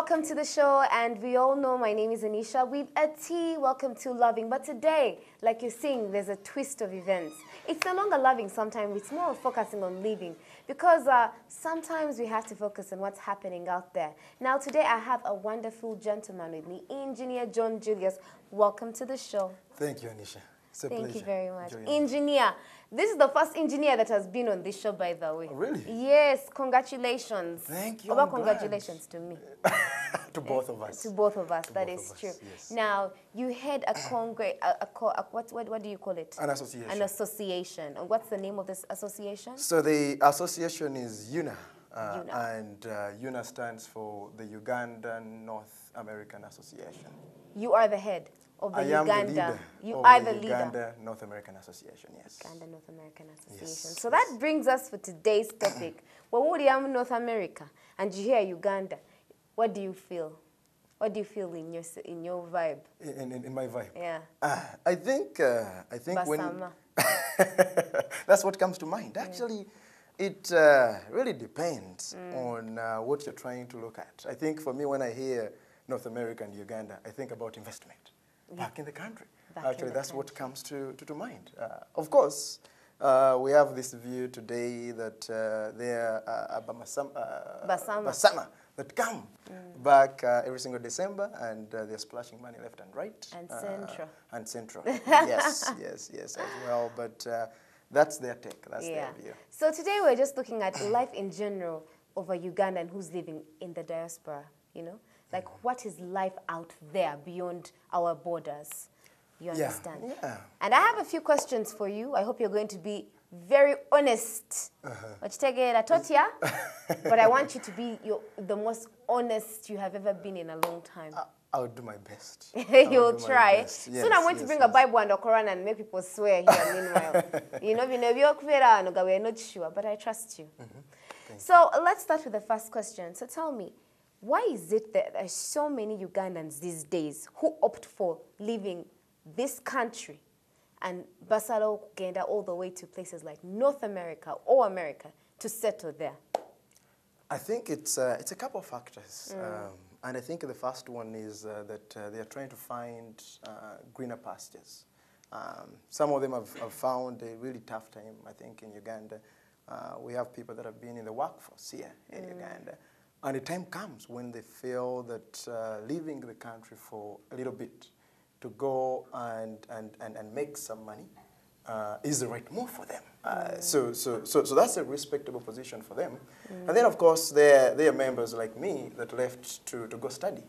Welcome to the show, and we all know my name is Anisha with a T. Welcome to Loving. But today, like you're seeing, there's a twist of events. It's no longer loving sometimes, it's more focusing on living. Because sometimes we have to focus on what's happening out there. Now today I have a wonderful gentleman with me, Engineer John Julius. Welcome to the show. Thank you, Anisha. It's a pleasure. Thank you very much. Enjoy Engineer. This is the first engineer that has been on this show, by the way. Oh, really? Yes, congratulations. Thank you. Over congratulations to me. To both of us. To both of us, To that both is of us, true. yes. Now, you had a congress, what do you call it? An association. An association. And what's the name of this association? So the association is UNA. UNA. And UNA stands for the Ugandan North American Association. You are the head of the I am Uganda. the leader You of are the the leader. Uganda North American Association, yes. Uganda North American Association. Yes, So that brings us for today's topic. Well, what do you have in North America? And you hear Uganda. What do you feel? What do you feel in your vibe? In my vibe? Yeah. I think Basama. that's what comes to mind. Actually, it really depends on what you're trying to look at. I think for me, when I hear North America and Uganda, I think about investment back in the country. Actually, that's what comes to mind. Of course, we have this view today that there are Basama that come back every single December, and they're splashing money left and right. And Central. And Central. Yes, as well. But that's their take. That's their view. So today we're just looking at life in general of a Ugandan who's living in the diaspora, you know? Like, what is life out there beyond our borders? You understand? Yeah. And I have a few questions for you. I hope you're going to be very honest. But I want you to be the most honest you have ever been in a long time. I'll do my best. You'll try. Yes, Soon I'm going to bring a Bible and a Quran and make people swear here meanwhile. We're not sure, but I trust you. So let's start with the first question. So tell me, why is it that there are so many Ugandans these days who opt for leaving this country and Basalo, Uganda, all the way to places like North America or America to settle there? I think it's a couple of factors. And I think the first one is that they are trying to find greener pastures. Some of them have found a really tough time, I think, in Uganda. We have people that have been in the workforce here in Uganda. And the time comes when they feel that leaving the country for a little bit to go and make some money is the right move for them. So that's a respectable position for them. And then, of course, there are members like me that left to go study.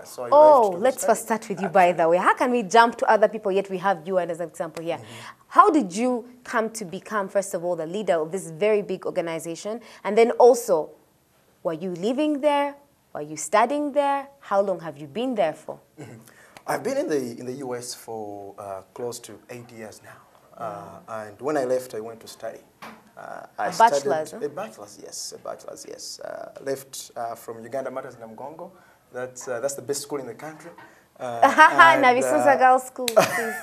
Let's first start with you, by the way. How can we jump to other people, yet we have you as an example here? How did you come to become, first of all, the leader of this very big organization? And then also, were you living there? Were you studying there? How long have you been there for? I've been in the U.S. for close to 8 years now. And when I left, I went to study. A bachelor's? A bachelor's, yes. Left from Uganda Matters Namugongo. That's the best school in the country. Nabisunza Girls School, please.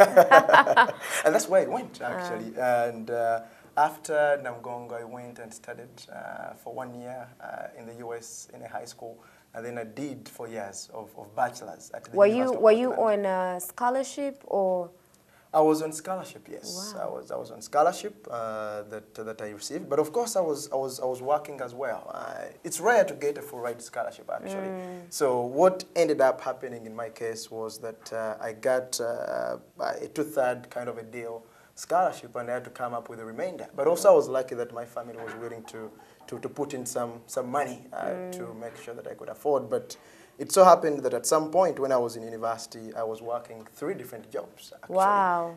And that's where I went, actually. And after Namugongo, I went and studied for 1 year in the U.S. in a high school. And then I did 4 years of bachelor's at the University of Were you Portland. on a scholarship or? I was on scholarship, yes. Wow. I was on scholarship that I received, but of course I was working as well. It's rare to get a full ride scholarship, actually. So what ended up happening in my case was that I got a 2/3 kind of a deal scholarship, and I had to come up with the remainder. But also I was lucky that my family was willing to put in some money to make sure that I could afford. But it so happened that at some point when I was in university, I was working 3 different jobs, actually. Wow.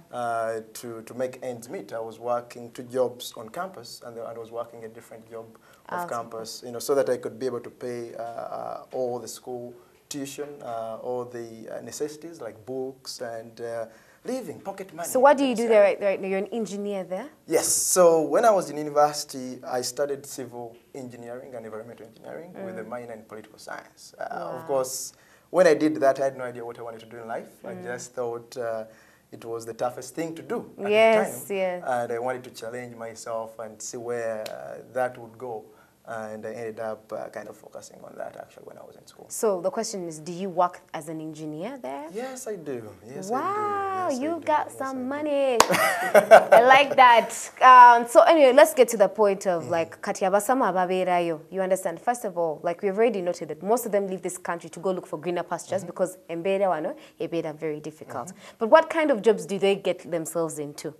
To make ends meet. I was working 2 jobs on campus, and I was working a different job off campus, so that I could be able to pay all the school tuition, all the necessities like books and living, pocket money. So what do you do there right now? You're an engineer there? Yes. So when I was in university, I studied civil engineering and environmental engineering with a minor in political science. Of course, when I did that, I had no idea what I wanted to do in life. I just thought it was the toughest thing to do at the time. Yes. And I wanted to challenge myself and see where that would go. and I ended up kind of focusing on that actually when I was in school. So the question is, do you work as an engineer there? Yes, I do. Yes, Wow, I do. Yes, you I do. got Yes, some I do. money. I like that. So anyway, let's get to the point of like Katiabasama Baberayo. You understand? First of all, like we've already noted that most of them leave this country to go look for greener pastures because Mbeda wano, Ebeda very difficult. But what kind of jobs do they get themselves into?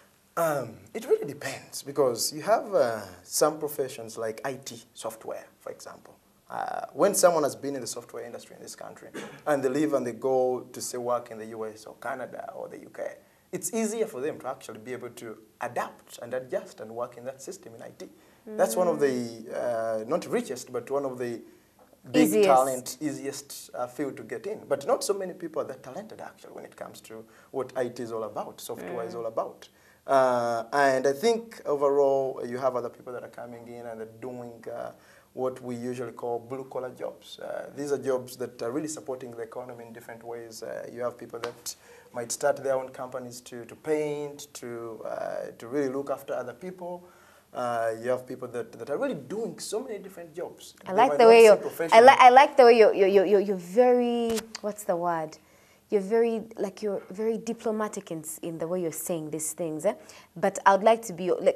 It really depends because you have some professions like IT, software, for example. When someone has been in the software industry in this country and they leave and they go to say work in the US or Canada or the UK, it's easier for them to actually be able to adapt and adjust and work in that system in IT. That's one of the, not richest, but one of the big easiest field to get in. But not so many people are that talented actually when it comes to what IT is all about, software is all about. And I think overall you have other people that are coming in and they're doing what we usually call blue-collar jobs. These are jobs that are really supporting the economy in different ways. You have people that might start their own companies to paint, to really look after other people. You have people that are really doing so many different jobs. I like the way I like the way you're very, what's the word? You're very diplomatic in the way you're saying these things. But I would like to be like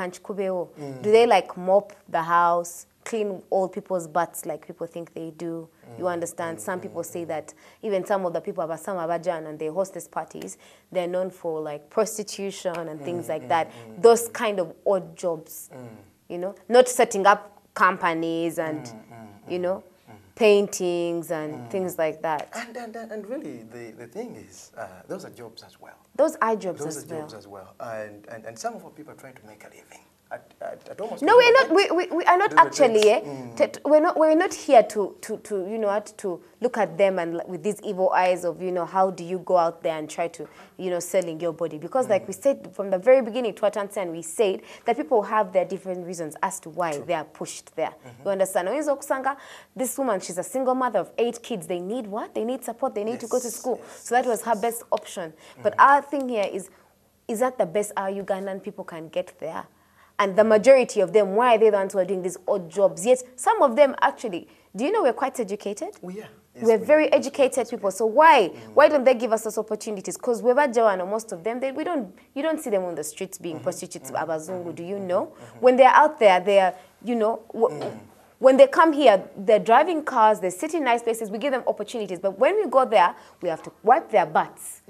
do they like mop the house, clean old people's butts like people think they do? You understand? Some people say that even some of the people about some Abajan and they hostess parties, they're known for like prostitution and things like that. Those kind of odd jobs, you know, not setting up companies and you know, paintings and things like that. And really, the thing is, those are jobs as well. Those are jobs those as are well. jobs as well. And some of our people are trying to make a living. At almost no, we're not. We are not actually. We're not here to you know to look at them and with these evil eyes of you know how do you go out there and try to you know selling your body, because like we said from the very beginning to and we said that people have their different reasons as to why they are pushed there. You understand? This woman, she's a single mother of 8 kids. They need what? They need support. They need to go to school. So that was her best option. But our thing here is that the best our Ugandan people can get there? And the majority of them, why are they the ones who are doing these odd jobs? Yet some of them actually, do you know we're quite educated? We are. Yes, we're very educated people. So why don't they give us those opportunities? Because we're most of them, you don't see them on the streets being prostitutes, abazungu, do you know? When they're out there, they're, you know, when they come here, they're driving cars, they sit in nice places, we give them opportunities. But when we go there, we have to wipe their butts.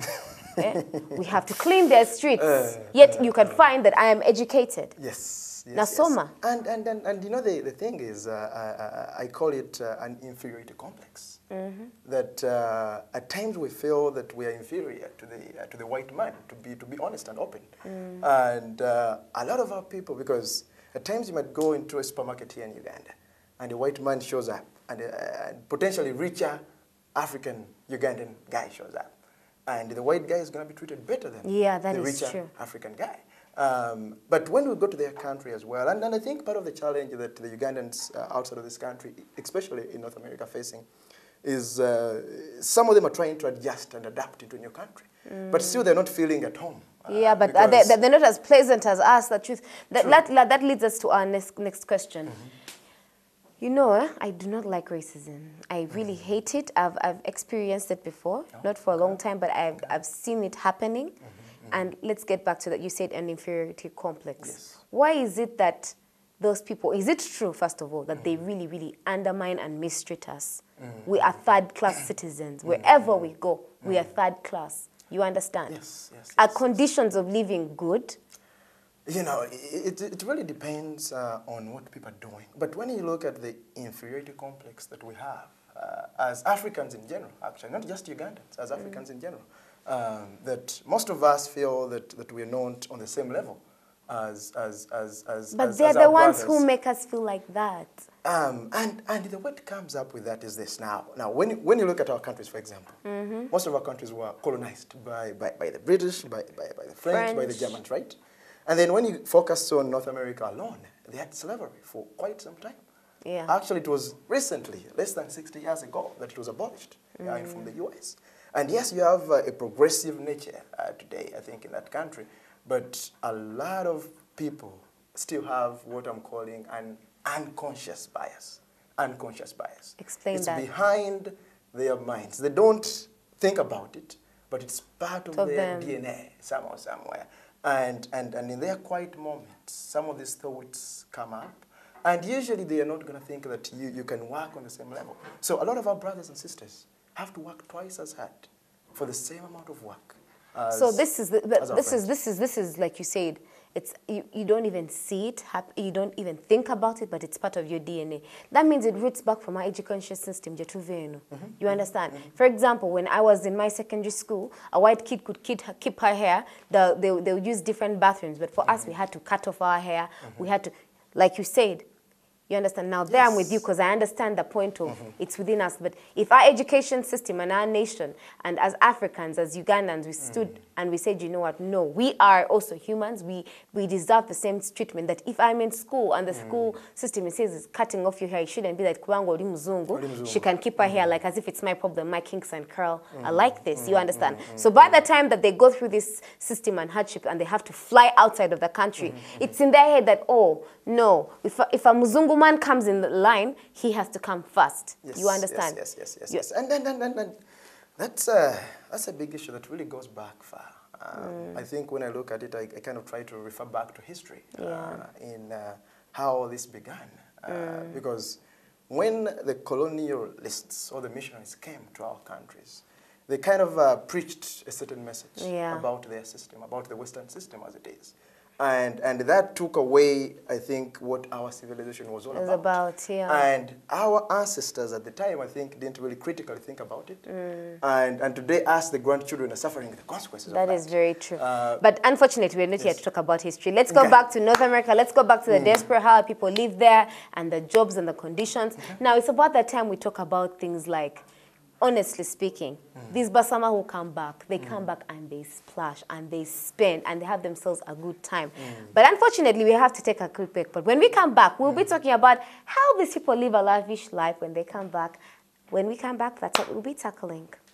We have to clean their streets. Yet you can find that I am educated. Yes. Nasoma. Yes. And you know, the thing is, I call it an inferiority complex. That at times we feel that we are inferior to the white man, to be honest and open. And a lot of our people, because at times you might go into a supermarket here in Uganda, and a white man shows up, and a potentially richer African Ugandan guy shows up. And the white guy is going to be treated better than the richer African guy. But when we go to their country as well, and I think part of the challenge that the Ugandans outside of this country, especially in North America, facing, is some of them are trying to adjust and adapt into a new country. But still they're not feeling at home. Yeah, but they're not as pleasant as us, the truth. That leads us to our next question. You know, I do not like racism. I really hate it. I've experienced it before, not for a long time, but I've seen it happening. And let's get back to that. You said an inferiority complex. Yes. Why is it that those people, is it true, first of all, that they really, really undermine and mistreat us? We are third-class citizens. Wherever we go, we are third class. You understand? Yes. Are conditions of living good? You know, it really depends on what people are doing. But when you look at the inferiority complex that we have, as Africans in general, actually, not just Ugandans, as Africans in general, that most of us feel that we're not on the same level as But they're the ones who make us feel like that. And the what comes up with that is this now. Now, when you look at our countries, for example, most of our countries were colonized by the British, by the French, by the Germans, right? And then when you focus on North America alone, they had slavery for quite some time. Yeah. Actually, it was recently, less than 60 years ago, that it was abolished from the US. And yes, you have a progressive nature today, I think, in that country. But a lot of people still have what I'm calling an unconscious bias. Unconscious bias. Explain it's that. It's behind their minds. They don't think about it, but it's part of their DNA somehow, somewhere. And in their quiet moments, some of these thoughts come up. And usually they are not going to think that you can work on the same level. So a lot of our brothers and sisters have to work twice as hard for the same amount of work. So this is like you said, it's you don't even see it, you don't even think about it, but it's part of your DNA. That means it roots back from our education system. You understand? For example, when I was in my secondary school, a white kid could keep her hair. They would use different bathrooms, but for us, we had to cut off our hair. We had to, like you said. You understand? Now, there I'm with you because I understand the point of it's within us. But if our education system and our nation, and as Africans, as Ugandans, we stood and we said, you know what, no, we are also humans. We deserve the same treatment. That if I'm in school and the school system it says it's cutting off your hair, it shouldn't be like Kuwango Ori Muzungu. She can keep her hair like as if it's my problem, my kinks and curl are like this. You understand? So by the time that they go through this system and hardship and they have to fly outside of the country, it's in their head that, oh, no, if a Muzungu man comes in the line, he has to come first. Yes, you understand? Yes. And that's a big issue that really goes back far. I think when I look at it, I kind of try to refer back to history in how all this began. Because when the colonialists or the missionaries came to our countries, they kind of preached a certain message about their system, about the Western system as it is. And that took away, I think, what our civilization was all about. And our ancestors at the time, I think, didn't really critically think about it. And today, us, the grandchildren, are suffering the consequences of that. That is very true. But unfortunately, we're not here to talk about history. Let's go back to North America. Let's go back to the diaspora, how people live there, and the jobs and the conditions. Now, it's about that time we talk about things like, honestly speaking, these Basama who come back, they come back and they splash and they spend and they have themselves a good time. But unfortunately, we have to take a quick break. But when we come back, we'll be talking about how these people live a lavish life when they come back. When we come back, that's what we'll be tackling.